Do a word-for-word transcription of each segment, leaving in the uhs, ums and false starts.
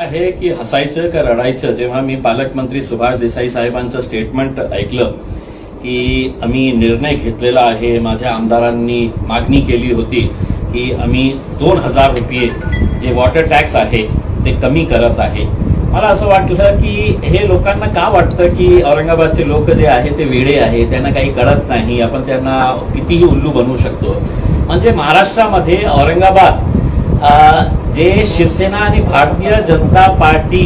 आहे की हसायचं का रडायचं जेव्हा मी पालकमंत्री सुभाष देसाई साहेबांचं स्टेटमेंट ऐकलं की आम्ही निर्णय घेतलेला आहे, माझ्या आमदारांनी मागणी केली होती की आम्ही दोन हजार रुपये जे वॉटर टॅक्स आहे ते कमी करत आहे. मला असं वाटलं की हे लोकांना का वाटतं की औरंगाबादचे लोक जे आहे ते वेडे आहे, त्यांना काही कळत नाही, आपण त्यांना कितीही उल्लू बनवू शकतो. म्हणजे महाराष्ट्रामध्ये औरंगाबाद जे शिवसेना आणि भारतीय जनता पार्टी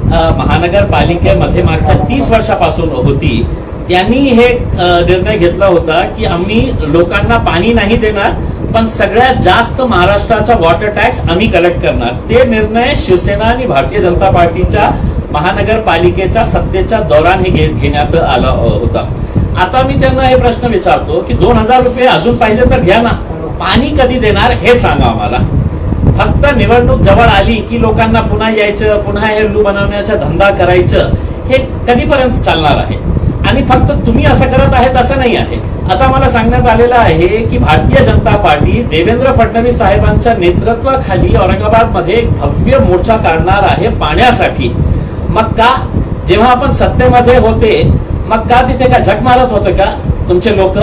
महानगरपालिकेमध्ये मागच्या तीस वर्षापासून होती, त्यांनी हे निर्णय घेतला होता की आम्ही लोकांना पाणी नाही देणार, पण सगळ्यात जास्त महाराष्ट्राचा वॉटर टॅक्स आम्ही कलेक्ट करणार. ते निर्णय शिवसेना आणि भारतीय जनता पार्टीच्या महानगरपालिकेच्या सत्तेच्या दौरान हे घेण्यात आला होता. आता मी त्यांना हे प्रश्न विचारतो की दोन हजार रुपये अजून पाहिजे तर घ्या ना, पाणी कधी देणार हे सांगा आम्हाला. फक्त निवडणूक जवळ आली की लोकांना पुन्हा यायचं, पुन्हा हे उल्लू बनवण्याचा धंदा करायचं, हे कधीपर्यंत चालणार आहे? आणि फक्त तुम्ही असं करत आहेत असं नाही आहे. आता मला सांगण्यात आलेलं आहे की भारतीय जनता पार्टी देवेंद्र फडणवीस साहेबांच्या नेतृत्वाखाली औरंगाबादमध्ये एक भव्य मोर्चा काढणार आहे पाण्यासाठी. मग का जेव्हा आपण सत्तेमध्ये होते मग का तिथे का झक मारत होते का तुमचे लोक?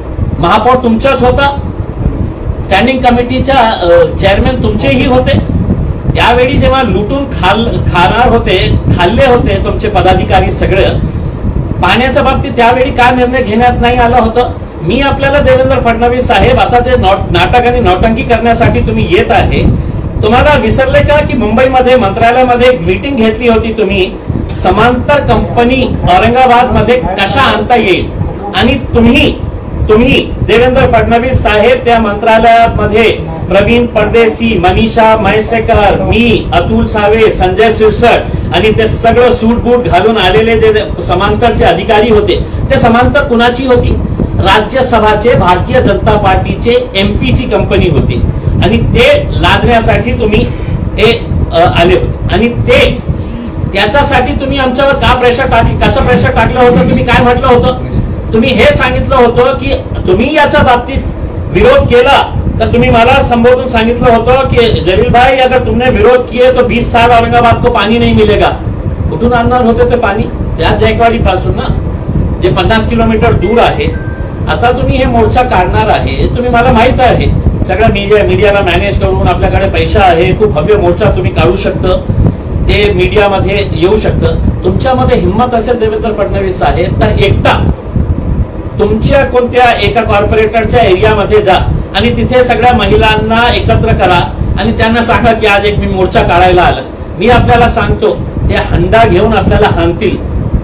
महापौर तुमचाच होता, स्टँडिंग कमिटीच्या चेअरमॅन तुमचेही होते. त्यावेळी जेव्हा लुटून खाल खाणार होते, खाल्ले होते तुमचे पदाधिकारी सगळे, पाण्याच्या बाबतीत त्यावेळी का निर्णय घेण्यात नाही आला होता? मी आपल्याला देवेंद्र फडणवीस साहेब आता जे नाटक आणि नौटंकी करण्यासाठी तुम्ही येत आहे, तुम्हाला विसरले का की मुंबईमध्ये मंत्रालयामध्ये एक मीटिंग घेतली होती तुम्ही, समांतर कंपनी औरंगाबाद मध्ये कशा आणता येईल, आणि तुम्ही तुम्ही देवेंद्र फडणवीस साहेब त्या मंत्रालयामध्ये प्रवीण परदेशी, मनीषा म्हैसेकर, मी, अतुल सावे, संजय सिरसट आणि ते सगळं सूट बूट घालून आलेले जे समांतरचे अधिकारी होते, ते समांतर कुणाची होती? राज्यसभाचे भारतीय जनता पार्टीचे एमपी ची कंपनी होती. आणि ते लादण्यासाठी तुम्ही हे आले होते, आणि ते त्याच्यासाठी तुम्ही आमच्यावर का प्रेशर टाकलं, कसं प्रेशर टाकलं होतं? तुम्ही काय म्हटलं होतं? तुम्ही हे सांगितलं होतं की तुम्ही याच्या बाबतीत विरोध केला तर तुम्ही मला संबोधून सांगितलं होतं की जलील भाई अगर तुमने विरोध किए तो बीस साल औरंगाबाद को पानी नहीं मिलेगा. कुठून आणणार होते ते पाणी? त्या जायकवाडी पासून ना, जे पन्नास किलोमीटर दूर आहे. आता तुम्ही हे मोर्चा काढणार आहे, तुम्ही मला माहित आहे सगळं मीडिया मीडियाला मॅनेज करून आपल्याकडे पैसा आहे, खूप भव्य मोर्चा तुम्ही काढू शकता, ते मीडियामध्ये येऊ शकतं. तुमच्यामध्ये हिंमत असेल देवेंद्र फडणवीस साहेब तर एकटा तुमच्या कोणत्या एका कॉर्पोरेटरच्या एरियामध्ये जा आणि तिथे सगळ्या महिलांना एकत्र करा आणि त्यांना सांगा की आज एक मी मोर्चा काढायला आलं. मी आपल्याला सांगतो ते हंडा घेऊन आपल्याला हाणतील.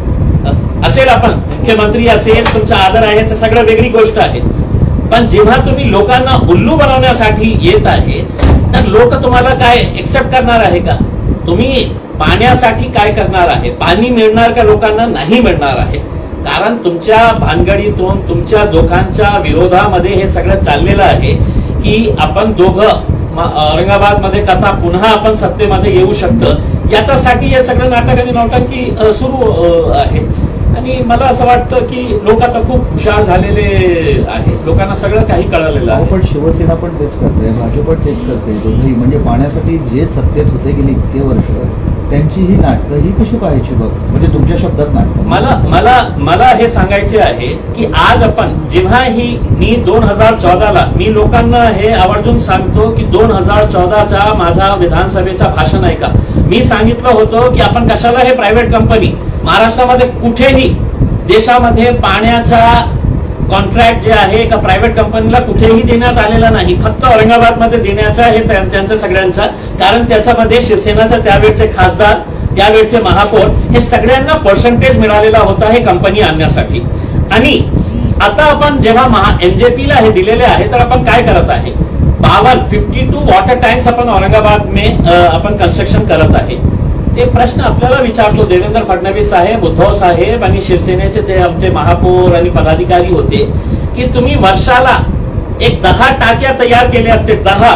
असेल आपण मुख्यमंत्री असेल, तुमचा आदर आहे, हे सगळं वेगळी गोष्ट आहे. पण जेव्हा तुम्ही लोकांना उल्लू बनवण्यासाठी येत आहे तर लोक तुम्हाला काय एक्सेप्ट करणार आहे का? तुम्ही पाण्यासाठी काय करणार आहे? पाणी मिळणार का लोकांना? नाही मिळणार आहे. कारण तुमच्या भानगडीतून तुमच्या दोघांच्या विरोधामध्ये हे सगळं चाललेलं आहे की आपण दोघं औरंगाबाद मध्ये कथा पुन्हा आपण सत्तेमध्ये येऊ शकतं, याच्यासाठी हे सगळं नाटक आणि नौटंकी सुरू आहे. आणि मला असं वाटतं की लोक आता खूप हुशार झालेले आहे, लोकांना सगळं काही कळलेलं आहे. पण शिवसेना पण तेच करते, भाजप पण तेच करते, दोन्ही. म्हणजे पाण्यासाठी जे सत्तेत होते गेली इतके वर्ष त्यांची ही नाटकं ही कशी पाहायची बघ, म्हणजे तुमच्या शब्दात नाटक. मला मला मला हे सांगायचे आहे की आज आपण जेव्हा ही मी दोन हजार चौदाला मी लोकांना हे आवर्जून सांगतो की दोन हजार चौदाचा माझा विधानसभेचा भाषण ऐका. मी सांगितलं होतं की आपण कशाला हे प्रायव्हेट कंपनी महाराष्ट्रामध्ये कुठेही देशामध्ये पाण्याचा कॉन्ट्रॅक्ट जे आहे एका प्रायव्हेट कंपनीला कुठेही देण्यात आलेला नाही, फक्त औरंगाबादमध्ये देण्याचा हे त्यांचं सगळ्यांचा. कारण त्याच्यामध्ये शिवसेनाचे त्यावेळचे खासदार, त्यावेळचे महापौर हे सगळ्यांना पर्सेंटेज मिळालेला होता हे कंपनी आणण्यासाठी. आणि आता आपण जेव्हा महा एनजेपीला हे दिलेले आहे तर आपण काय करत आहे? बावन फिफ्टी टू वॉटर टँक्स आपण औरंगाबाद में आपण कन्स्ट्रक्शन करत आहे. ते प्रश्न आपल्याला विचारतो देवेंद्र फडणवीस साहेब, उद्धव साहेब आणि शिवसेनेचे ते आमचे महापौर आणि पदाधिकारी होते की तुम्ही वर्षाला एक दहा टाक्या तयार केल्या असते, दहा,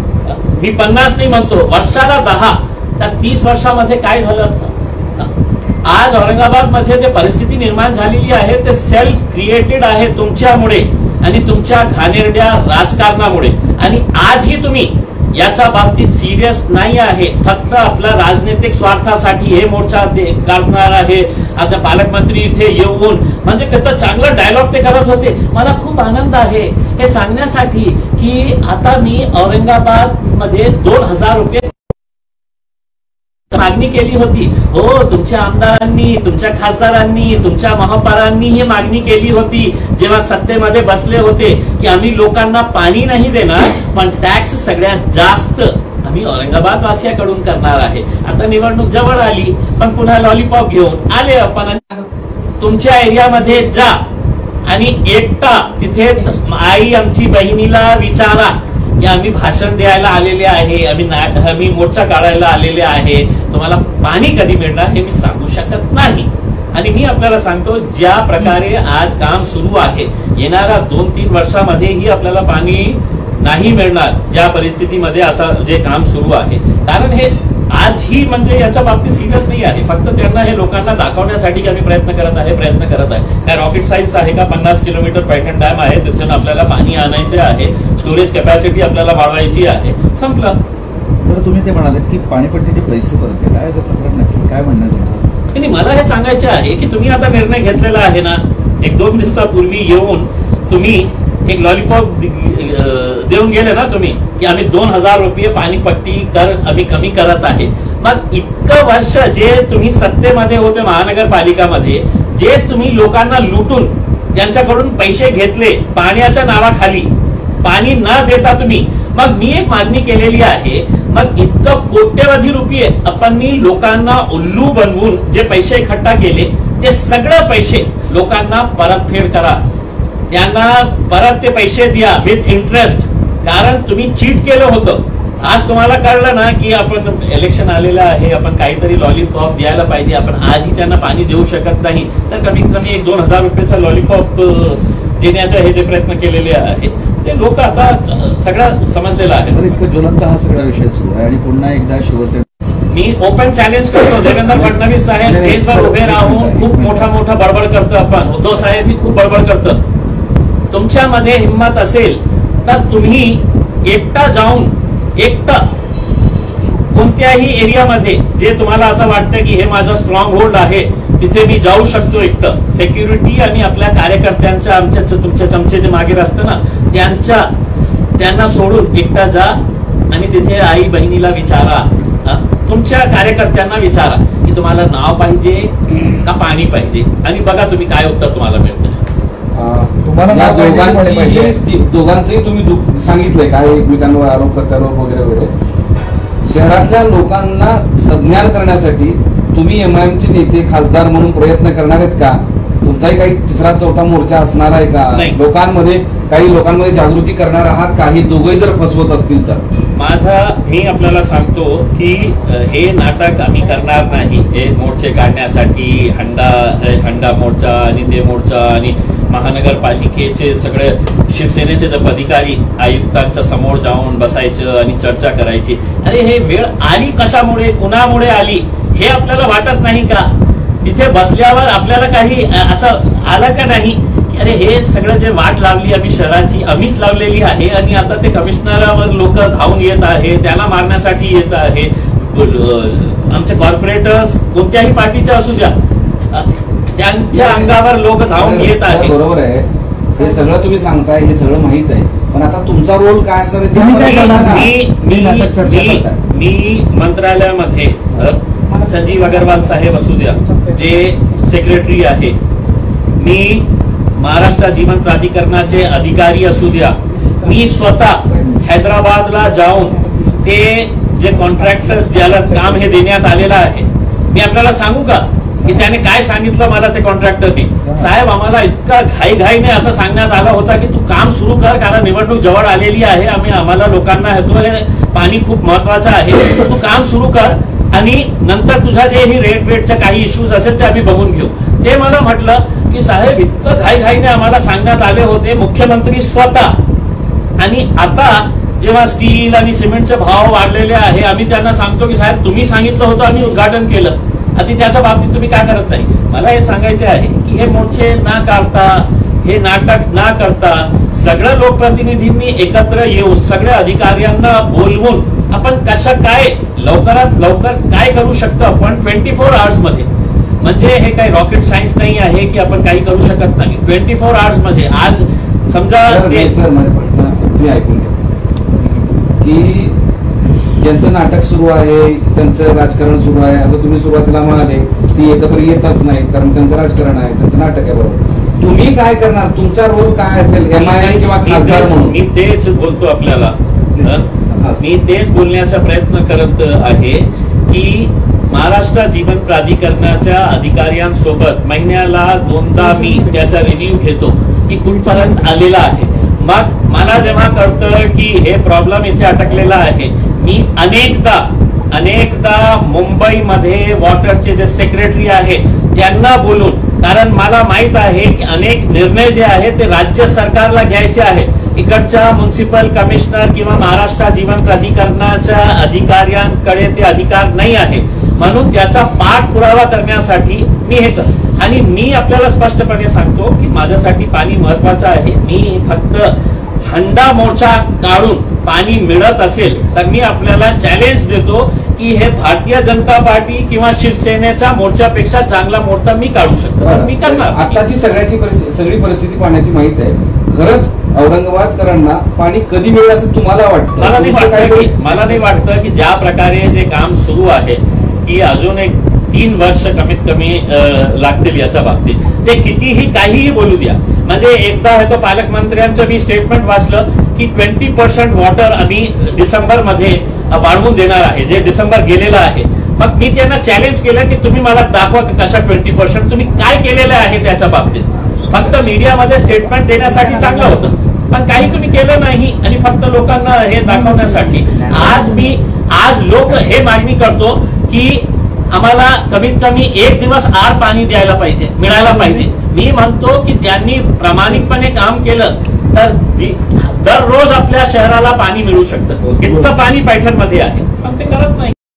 मी पन्नास नाही म्हणतो, वर्षाला दहा, तर तीस वर्षामध्ये काय झालं असतं? आज औरंगाबाद मध्ये जे परिस्थिती निर्माण झालेली आहे ते सेल्फ क्रिएटेड आहे तुमच्यामुळे आणि तुमच्या घाणेरड्या राजकारणामुळे. आणि आजही तुम्ही याच्या बाबतीत सिरियस नाही आहे, फक्त आपला राजनैतिक स्वार्थासाठी हे मोर्चा काढणार आहे. आता पालकमंत्री इथे येऊन म्हणजे कसं चांगलं डायलॉग ते करत होते. मला खूप आनंद आहे हे सांगण्यासाठी की आता मी औरंगाबाद मध्ये दोन हजार रुपये मागणी केली होती. हो, तुमच्या आमदारांनी, तुमच्या खासदारांनी, तुमच्या महापौरांनी ही मागणी केली होती जेव्हा सत्तेमध्ये बसले होते की आम्ही लोकांना पाणी नाही देणार, पण टॅक्स सगळ्यात जास्त आम्ही औरंगाबाद वासियाकडून करणार आहे. आता निवडणूक जवळ आली, पण पुन्हा लॉलीपॉप घेऊन आले आपण. तुमच्या एरियामध्ये जा आणि एकटा तिथे आई आमची बहिणीला विचारा की आम्ही भाषण द्यायला आलेले आहे, आम्ही आम्ही मोर्चा काढायला आलेले आहे, तुम्हाला पाणी कधी मिळणार हे मी सांगू शकत नाही. आणि मी आपल्याला सांगतो ज्या प्रकारे आज काम सुरू आहे, येणाऱ्या दोन तीन वर्षामध्येही आपल्याला पाणी नाही मिळणार ज्या परिस्थितीमध्ये असं जे काम सुरू आहे. कारण हे आजही म्हणजे याच्या बाबतीत सिरियस नाही आहे, फक्त त्यांना हे लोकांना दाखवण्यासाठी की आम्ही प्रयत्न करत आहे प्रयत्न करत आहे. काय रॉकेट सायन्स आहे का? पन्नास किलोमीटर पैठण डॅम आहे, तिथून आपल्याला पाणी आणायचे आहे, स्टोरेज कॅपॅसिटी आपल्याला वाढवायची आहे, संपलं. तर तुम्ही ते म्हणाले की पाणीपट्टीचे पैसे परत आहे, काय प्रकरण नक्की काय म्हणणं तुमचं? नाही, मला हे सांगायचे आहे की तुम्ही आता निर्णय घेतलेला आहे ना, एक दोन दिवसापूर्वी येऊन तुम्ही एक लॉलीपॉप देऊन गेले ना तुम्ही की आम्ही दोन हजार रुपये पाणीपट्टी कर आम्ही कमी करत आहे. मग इतकं वर्ष जे तुम्ही सत्तेमध्ये होते महानगरपालिकामध्ये, जे तुम्ही लोकांना लुटून त्यांच्याकडून पैसे घेतले पाण्याच्या नावाखाली, पाणी न देता तुम्ही, मग मी एक मागणी केलेली आहे, मग इतकं कोट्यवधी रुपये आपण लोकांना उल्लू बनवून जे पैसे इकट्ठा केले ते सगळे पैसे लोकांना परतफेड करा, त्यांना परत ते पैसे द्या विथ इंटरेस्ट. कारण तुम्ही चीट केलं होतं. आज तुम्हाला कळलं ना की आपण इलेक्शन आलेलं आहे, आपण काहीतरी लॉलीपॉप द्यायला पाहिजे, आपण आजही त्यांना पाणी देऊ शकत नाही, तर कमीत कमी एक दोन हजार रुपयाचा लॉलीपॉप देण्याचे हे जे प्रयत्न केलेले आहेत ते लोक आता सगळं समजलेलं आहे. इतकं ज्वलंत हा सगळा विषय सुरू आहे आणि पुन्हा एकदा शिवसेना मी ओपन चॅलेंज करतो, देवेंद्र फडणवीस साहेब स्टेजवर उभे राहून खूप मोठा मोठा बडबड करतो आपण, उद्धव साहेब खूप बडबड करतात. तुमच्यामध्ये हिंमत असेल तर तुम्ही एकटा जाऊन एकटा कोणत्याही एरियामध्ये जे तुम्हाला असं वाटतं की हे माझं स्ट्रॉंग होल्ड आहे तिथे मी जाऊ शकतो एकटं, सिक्युरिटी आणि आपल्या कार्यकर्त्यांच्या आमच्या तुमच्या चमचे जे मागे असतं ना त्यांच्या त्यांना सोडून एकटा जा आणि तिथे आई बहिणीला विचारा, तुमच्या कार्यकर्त्यांना विचारा की तुम्हाला नाव पाहिजे का पाणी पाहिजे, आणि बघा तुम्ही काय उत्तर तुम्हाला मिळतं. तुम्हाला दोघांचंही तुम्ही सांगितलंय काय एकमेकांवर आरोप प्रत्यारोप वगैरे वगैरे. शहरातल्या लोकांना संज्ञान करण्यासाठी तुम्ही एमआयएमचे नेते खासदार म्हणून प्रयत्न करणार आहेत का? तुमचाही काही तिसरा चौथा मोर्चा असणार आहे का? लोकांमध्ये काही लोकांमध्ये जागृती करणार आहात काही दोघंही जर फसवत असतील तर? माझा मी आपल्याला सांगतो की हे नाटक आम्ही करणार नाही. हे मोर्चे काढण्यासाठी हंडा हंडा मोर्चा आणि ते मोर्चा आणि महानगरपालिकेचे सगळे शिवसेनेचे जे अधिकारी आयुक्तांच्या समोर जाऊन बसायचं आणि चर्चा करायची. अरे हे वेळ आली कशामुळे, कुणामुळे आली हे आपल्याला वाटत नाही का? तिथे बसल्यावर आपल्याला काही असं आलं का नाही की अरे हे सगळं जे वाट लावली आम्ही शहराची आम्हीच लावलेली आहे आणि आता ते कमिशनरावर लोक धावून येत आहे, त्यांना मारण्यासाठी येत आहे. आमचे कॉर्पोरेटर्स कोणत्याही पार्टीचे असू द्या त्यांच्या अंगावर लोक धावून येत आहेत. बरोबर आहे, हे सगळं तुम्ही सांगताय, हे सगळं माहित आहे, पण आता तुमचा रोल काय असणार आहे? मी मंत्रालयामध्ये संजीव अग्रवाल साहेब असू द्या जे सेक्रेटरी आहे, मी महाराष्ट्र जीवन प्राधिकरणाचे अधिकारी असू द्या, मी स्वतः हैदराबादला जाऊन ते जे कॉन्ट्रॅक्टर ज्याला काम हे देण्यात आलेलं आहे, मी आपल्याला सांगू का की त्याने काय सांगितलं मला ते कॉन्ट्रॅक्टरने? साहेब आम्हाला इतका घाई घाईने असं सांगण्यात आलं होता की तू काम सुरू कर कारण निवडणूक जवळ आलेली आहे, आम्ही आम्हाला लोकांना हे पाणी खूप महत्वाचं आहे, तू काम सुरू कर आणि नंतर तुझा जे ही रेट वेटचे काही इश्यूज असेल ते आम्ही बघून घेऊ. ते मला म्हटलं की साहेब इतकं घाई घाईने आम्हाला सांगण्यात आले होते मुख्यमंत्री स्वतः, आणि आता जेव्हा स्टील आणि सिमेंटचे भाव वाढलेले आहे आम्ही त्यांना सांगतो की साहेब तुम्ही सांगितलं होतं आम्ही उद्घाटन केलं, आता त्याच्या बाबतीत तुम्ही काय करत नाही. मला हे सांगायचे आहे की हे मोर्चे ना काढता हे नाटक ना करता सगळ्या लोकप्रतिनिधींनी एकत्र येऊन सगळ्या अधिकाऱ्यांना बोलवून आपण कशा काय लवकरात लवकर काय करू शकतो आपण ट्वेंटी फोर आवर्स मध्ये, म्हणजे हे काही रॉकेट सायन्स नाही आहे की आपण काही करू शकत नाही. ट्वेंटी फोर आवर्स मध्ये आज समजा सर माझा प्रश्न तुम्ही ऐकून घ्या की ज्यांचं नाटक सुरू आहे त्यांचं राजकारण सुरू आहे. आता तुम्ही सुरुवातीला म्हणाले की एकत्र येतच नाही कारण त्यांचं राजकारण आहे, त्यांचं नाटक आहे. बरोबर, तुम्ही काय करणार, तुमचा रोल काय असेल एम आय एम किंवा खासदार म्हणून? मी तेच बोलतो आपल्याला, मी तेच बोलण्याचा प्रयत्न करत आहे की महाराष्ट्र जीवन प्राधिकरणाच्या अधिकाऱ्यांसोबत महिन्याला दोनदा मी त्याचा रिव्ह्यू घेतो की कुठपर्यंत आलेला आहे. मग मला जेव्हा कळतं की हे प्रॉब्लेम इथे अटकलेला आहे, मी अनेकदा अनेकदा मुंबईमध्ये वॉटरचे जे सेक्रेटरी आहे त्यांना बोलून, कारण मला माहित आहे की अनेक निर्णय जे आहे ते राज्य सरकारला घ्यायचे आहे, इकडच्या म्युन्सिपल कमिशनर किंवा महाराष्ट्र जीवन प्राधिकरणाच्या अधिकाऱ्यांकडे ते अधिकार नाही आहे. म्हणून त्याचा पाठपुरावा करण्यासाठी मी हे करतो आणि मी आपल्याला स्पष्टपणे सांगतो की माझ्यासाठी पाणी महत्वाचं आहे. मी फक्त हंडा मोर्चा काढून पाणी मिळत असेल तर मी आपल्याला चॅलेंज देतो की हे भारतीय जनता पार्टी किंवा शिवसेनेच्या मोर्चापेक्षा चांगला मोर्चा मी काढू शकतो, मी करणार. आताची सगळ्याची सगळी परिस्थिती पाण्याची माहित आहे. खरंच औरंगाबादकरांना पाणी कधी मिळेल असं तुम्हाला वाटतं? मला नाही वाटतं की मला नाही वाटतं की ज्या प्रकारे जे काम सुरू आहे की अजून एक तीन वर्ष कमीत कमी लागतील याच्या बाबतीत. ते कितीही काहीही बोलू द्या, म्हणजे एकदा हे तो पालकमंत्र्यांचं मी स्टेटमेंट वाचलं की ट्वेंटी पर्सेंट वॉटर आम्ही डिसेंबर मध्ये वाढवून देणार आहे, जे डिसेंबर गेलेलं आहे. मग मी त्यांना चॅलेंज केलं की तुम्ही मला दाखवा कशा ट्वेंटी पर्सेंट तुम्ही काय केलेलं आहे त्याच्या बाबतीत. फक्त मीडियामध्ये स्टेटमेंट देण्यासाठी चांगलं होतं, पण काही तुम्ही केलं नाही आणि फक्त लोकांना हे दाखवण्यासाठी. आज मी आज लोक हे मागणी करतो की आम्हाला कमीत कमी एक दिवस आड पाणी द्यायला पाहिजे, मिळायला पाहिजे. मी म्हणतो की त्यांनी प्रामाणिकपणे काम केलं तर दररोज आपल्या शहराला पाणी मिळू शकतं. इतकं पाणी पैठणमध्ये आहे, पण ते करत नाही.